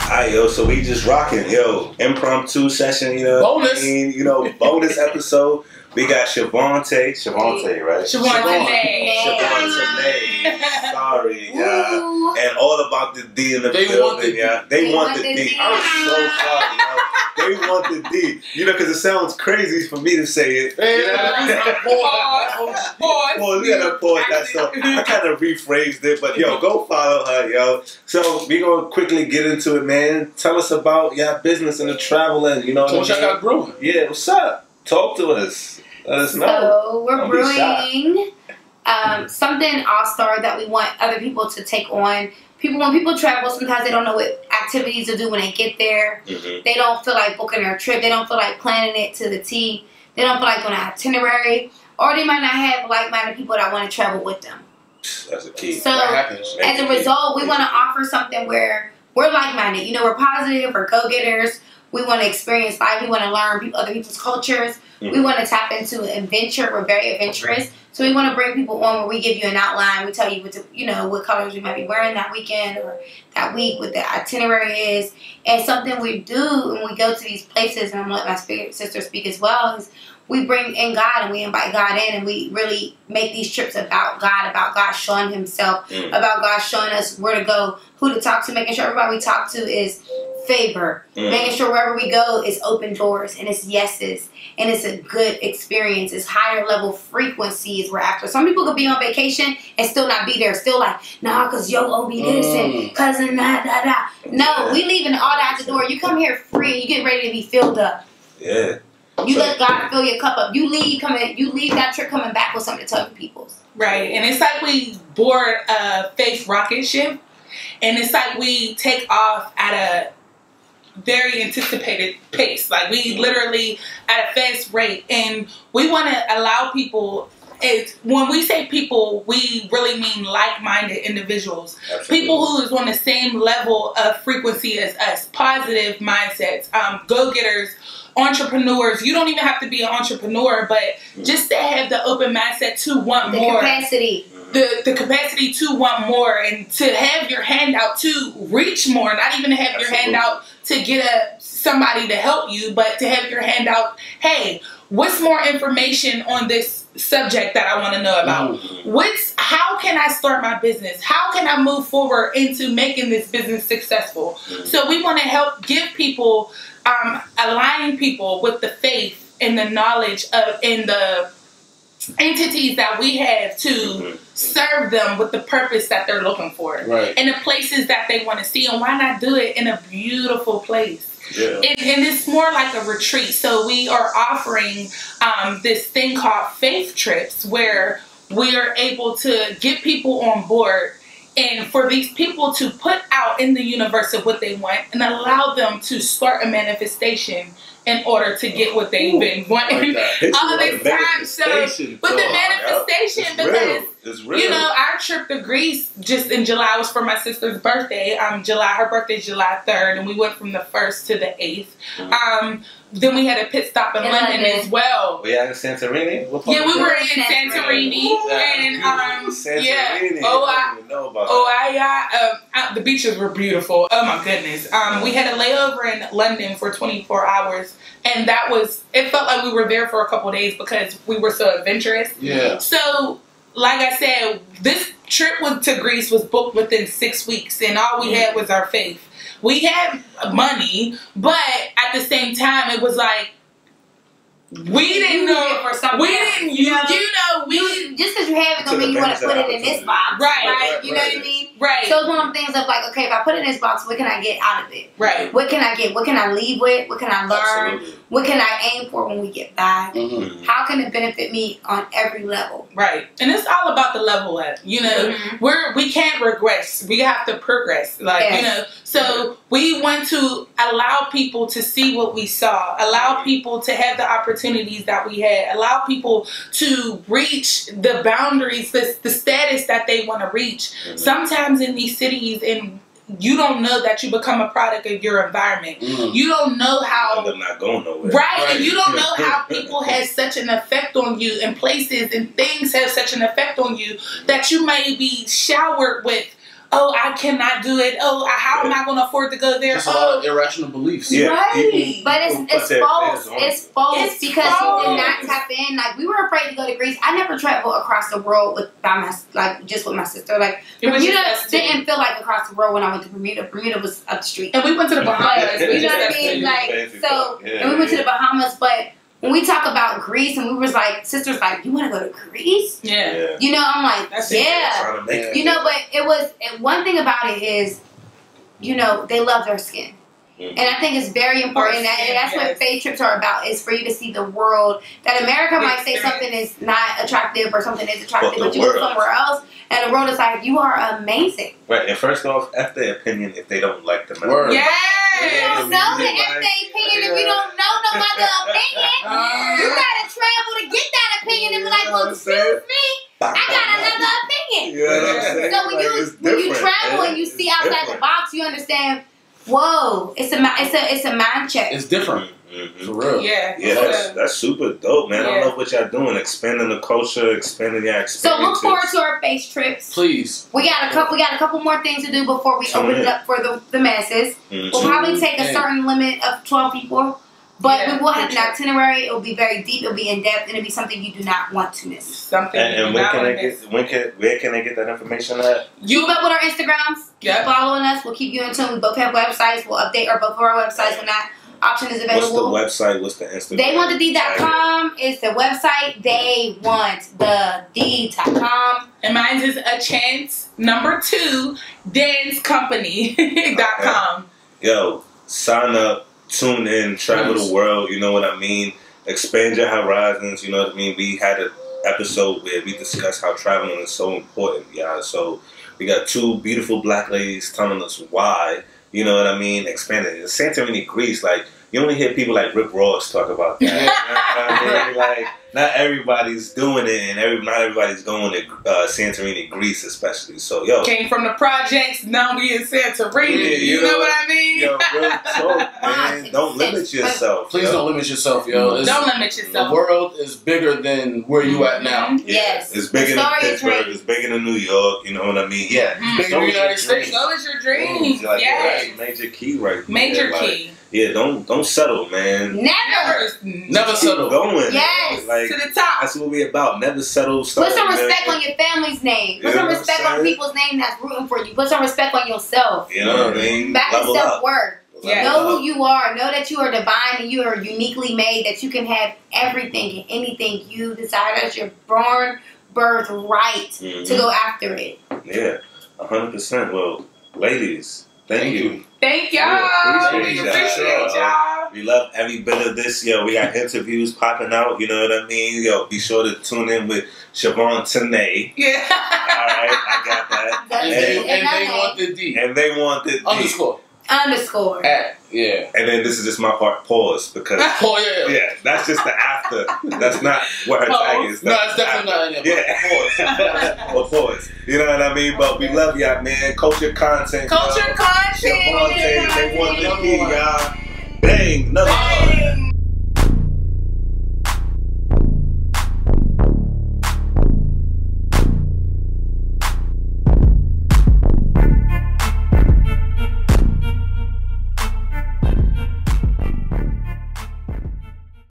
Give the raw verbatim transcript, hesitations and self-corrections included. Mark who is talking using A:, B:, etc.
A: Alright, yo, so we just rocking, yo, impromptu session, you know,
B: bonus,
A: I mean, you know, bonus episode. We got Shavontanae, Shavontanae, right?
C: Shavontanae.
A: Shavontanae. Sorry, yeah. And all about the D in the
B: they
A: building,
B: the
A: yeah. They, they want, want the D.
C: D.
A: I'm so sorry, yo. They want the D. You know, because it sounds crazy for me to say it.
B: Yeah.
C: Pause. Pause.
A: Well, we gotta pause that. So I kind of rephrased it, but yo, go follow her, yo. So we gonna quickly get into it, man. Tell us about your business and the traveling. You know
B: what I got brewing.
A: Yeah, what's up? Talk to us. Let us know.
C: So we're Don't brewing um, something all-star that we want other people to take on. People, when people travel, sometimes they don't know what activities to do when they get there. Mm-hmm. They don't feel like booking their trip. They don't feel like planning it to the T. They don't feel like doing an itinerary. Or they might not have like-minded people that want to travel with them.
A: That's a key.
C: So as a result, we want to offer something where we're like-minded. You know, we're positive. We're go-getters. We want to experience life. We want to learn people, other people's cultures. Mm-hmm. We want to tap into adventure. We're very adventurous. So we want to bring people on where we give you an outline. We tell you what to, you know, what colors we might be wearing that weekend or that week, what the itinerary is. And something we do when we go to these places, and I'm going to let my spirit sister speak as well, is we bring in God and we invite God in, and we really make these trips about God, about God showing himself, mm. about God showing us where to go, who to talk to, making sure everybody we talk to is favor, mm. making sure wherever we go is open doors and it's yeses, and it's a good experience. It's higher level frequencies we're after. Some people could be on vacation and still not be there, still like, nah, because yo, O B this mm. and cousin, da, da, da. No, yeah. we leaving all that out the door. You come here free and you get ready to be filled up.
A: Yeah.
C: You let God fill your cup up. You leave coming. You leave that trip coming back with something to tell your people.
D: Right, and it's like we board a faith rocket ship, and it's like we take off at a very anticipated pace. Like we literally at a fast rate, and we want to allow people. It, when we say people, we really mean like-minded individuals. Absolutely. People who is on the same level of frequency as us, positive mindsets, um, go-getters, entrepreneurs. You don't even have to be an entrepreneur, but just to have the open mindset to want
C: the
D: more.
C: Capacity.
D: The, the capacity to want more, and to have your hand out to reach more, not even to have Absolutely. your hand out to get a somebody to help you, but to have your hand out, hey, what's more information on this subject that I want to know about? Mm-hmm. What's how can I start my business? How can I move forward into making this business successful? Mm-hmm. So we want to help give people, um, align people with the faith and the knowledge of and the entities that we have to mm-hmm. serve them with the purpose that they're looking for,
B: right.
D: and the places that they want to see. And why not do it in a beautiful place?
A: Yeah.
D: And, and it's more like a retreat. So we are offering um, this thing called faith trips, where we are able to get people on board, and for these people to put out in the universe of what they want, and allow them to start a manifestation in order to get what they've been wanting like all this time. So, but the manifestation,
A: yep.
D: because
A: It's real.
D: you know, our trip to Greece just in July was for my sister's birthday. Um, July, her birthday's July third, and we went from the first to the eighth. Mm-hmm. Um, then we had a pit stop in, in London, London as well.
A: We had in Santorini. What
D: yeah, we were in Santorini, Santorini. and um,
A: Santorini.
D: yeah, oh, I, I know about oh, I, I, um, I, the beaches were beautiful. Oh my goodness. Um, we had a layover in London for twenty-four hours, and that was. It felt like we were there for a couple of days because we were so adventurous.
B: Yeah.
D: So. Like I said, this trip was to Greece was booked within six weeks, and all we had was our faith. We had money, but at the same time, it was like we didn't know
C: for something.
D: We didn't, you, you know, you know we
C: you, just because you have it don't mean you want to put it in this box,
D: right?
C: Right?
D: right
C: you know
D: right.
C: what I mean?
D: Right.
C: So it's one of them things of like, okay, if I put it in this box, what can I get out of it?
D: Right.
C: What can I get? What can I leave with? What can I learn?
A: Absolutely.
C: What can I aim for when we get back?
B: Mm-hmm.
C: How can it benefit me on every level?
D: Right. And it's all about the level up. You know, mm-hmm. we're we can't regress. We have to progress. Like yes. you know, so we want to allow people to see what we saw, allow people to have the opportunities that we had, allow people to reach the boundaries, the, the status that they want to reach. Mm-hmm. Sometimes in these cities, and you don't know that you become a product of your environment. Mm. You don't know how.
A: They're not going nowhere.
D: Right, right. And you don't know how people have such an effect on you, and places and things have such an effect on you that you may be showered with oh, I cannot do it. Oh, how am I going to afford to go there?
B: Just a
D: oh,
B: lot of irrational beliefs.
A: Yeah,
D: right.
A: people-
C: But it's
A: people put
C: it's
A: their
C: false.
A: fans on
C: It's
A: it.
C: false
D: It's
C: because
D: false.
C: you did not tap in. Like we were afraid to go to Greece. I never traveled across the world with by my like just with my sister. Like
D: It was
C: Bermuda
D: just us two.
C: didn't feel like across the world when I went to Bermuda. Bermuda was up the street.
D: And we went to the Bahamas.
C: But,
D: We
C: you know
D: just
C: what I
D: us
C: mean?
D: two.
C: Like
A: Fancy
C: so,
A: talk. Yeah,
C: and we went to
A: yeah.
C: the Bahamas. But when we talk about Greece, and we was like, sisters, like, you want to go to Greece?
D: Yeah.
A: Yeah.
C: You know, I'm like,
D: That's it.
C: yeah.
A: Trying to make it.
C: You know, but it was and one thing about it is, you know, they love their skin.
A: Mhm.
C: And I think it's very important,
D: Our skin,
C: and that's
D: yes.
C: what faith trips are about, is for you to see the world. That America
D: The
C: might say
D: experience.
C: something is not attractive or something is attractive,
A: But
C: but,
A: the
C: you go
A: world.
C: somewhere else, and the world is like, you are amazing.
A: Right, and first off, F their opinion if they don't like the
B: Word.
C: You
D: Yes.
C: don't know the
A: Like,
C: F A opinion if you don't know no other opinion. You gotta travel to get that opinion and be like, well, excuse me, I got another opinion.
A: You know what I'm saying?
C: So when
A: Like,
C: you
A: it's
C: when you
A: different,
C: travel
A: man.
C: and you see
A: It's
C: outside
A: different.
C: the box, you understand. Whoa, it's a mi- it's a it's a mind check.
B: It's different.
A: Mhm.
B: For real.
D: Yeah.
A: Yeah, that's, that's super dope, man. I
D: Yeah.
A: love what y'all doing, expanding the culture, expanding your
C: So
A: experiences.
C: look forward to our face trips.
B: Please.
C: We got a couple. We got a couple more things to do before we
A: Tune
C: open it
A: in.
C: up for the, the masses.
A: Mhm.
C: We'll probably take a
B: in.
C: certain limit of twelve people, but
D: Yeah,
C: we will have
D: for
C: an
D: sure.
C: itinerary. It will be very deep. It will be in depth, and it'll be something you do not want to miss.
D: Something
A: And,
D: you
A: and
D: do
A: when
D: not
A: can I
D: want to miss.
A: get when can where can I get that information at?
C: Keep up with our Instagrams. Keep
D: Yep.
C: following us. We'll keep you in tune. We both have websites. We'll update our both of our websites when that option is
A: What's the
C: available.
A: website? What's the Instagram?
C: they want the D dot com is the website. They want the D dot com.
D: And mine is a chance number two dance company dot com.
A: Yo, sign up, tune in, travel
B: Yes.
A: the world. You know what I mean? Expand your horizons. You know what I mean? We had an episode where we discussed how traveling is so important, yeah. So we got two beautiful black ladies telling us why. You know what I mean? Expanding. Santorini, Greece, like you only hear people like Rick Ross talk about that. You know what I mean? Like not everybody's doing it, and every not everybody's going to uh, Santorini, Greece, especially. So yo,
D: Came from the projects, now we in Santorini.
A: Yeah,
D: you,
A: you
D: know,
A: know-
D: what I mean?
A: yo, real talk, man. Don't limit yourself.
B: Please
A: yo.
B: don't limit yourself, yo. It's,
D: Don't limit
B: the
D: yourself.
B: world is bigger than where you at now.
D: Mhm.
A: Yeah,
C: Yes.
A: it's bigger
C: The
A: than
C: story is
A: Pittsburgh.
C: great.
A: It's bigger than New York. You know what I mean? Yeah.
D: Mhm.
B: Bigger
A: So
B: than the
A: is your
B: United States.
A: dream.
D: So is your dream.
A: Like,
D: Yes.
A: that's a major key right there.
D: Major
A: Like,
D: key.
A: Yeah, don't don't settle, man.
C: Never.
B: Never
A: Keep
B: settle.
A: going.
C: Yes.
A: Like
D: To the top.
A: that's what we about. Never settle. Start
C: Put some
A: with
C: respect
A: that.
C: on your family's name. Put
A: You know
C: some
A: what I'm
C: respect on
A: saying?
C: people's name that's rooting for you. Put some respect on yourself.
A: You know what I mean?
C: Back to
A: Level up.
C: self-worth.
D: Yeah.
C: Know
A: Level
C: who you are. Know that you are divine and you are uniquely made. That you can have everything and anything you desire. That's your born birthright
A: Mhm.
C: to go after it.
A: Yeah, a hundred percent. Well, ladies, thank,
B: Thank
A: you.
B: you.
D: Thank y'all.
A: We
D: We
A: appreciate
D: appreciate
A: y'all.
D: y'all.
A: We love every bit of this. Yo, we got interviews popping out. You know what I mean? Yo, be sure to tune in with Shavontanae.
D: Yeah.
A: All right, I got that.
C: That's
B: And
C: it.
B: they,
C: And
B: and they
C: nothing.
B: want the D.
A: And they want the
B: Underscore.
C: Underscore.
B: At. Yeah.
A: And then this is just my part. Pause because
B: Oh, yeah.
A: yeah, that's just the after. That's not what her tag is.
B: No,
A: That's
B: it's definitely not in there.
A: Yeah, or pause. You know what I mean? But we love y'all, man. Culture content.
D: Culture
A: y'all.
D: content.
A: Shavontae, they want the D, y'all. Bang, another.